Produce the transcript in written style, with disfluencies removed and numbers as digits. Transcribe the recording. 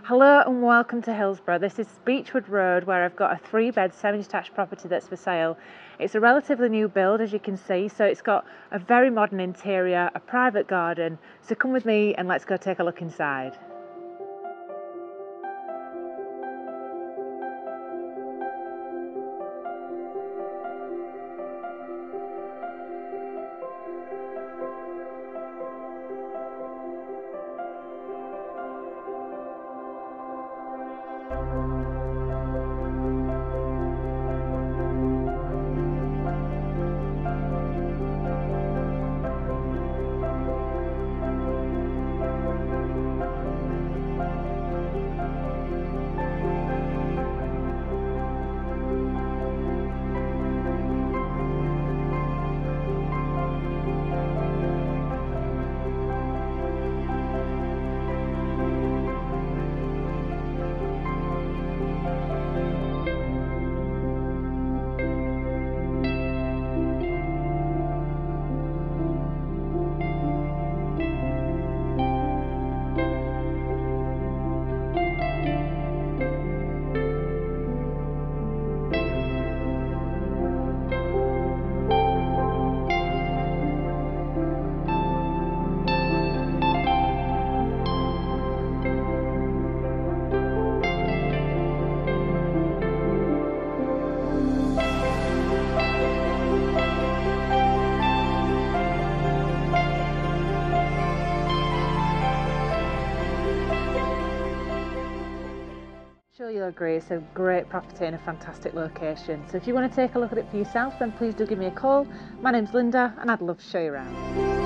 Hello and welcome to Hillsborough. This is Beechwood Road, where I've got a 3-bed semi-detached property that's for sale. It's a relatively new build, as you can see, so it's got a very modern interior, a private garden. So come with me and let's go take a look inside. Sure you'll agree, it's a great property in a fantastic location. So if you want to take a look at it for yourself, then please do give me a call. My name's Linda and I'd love to show you around.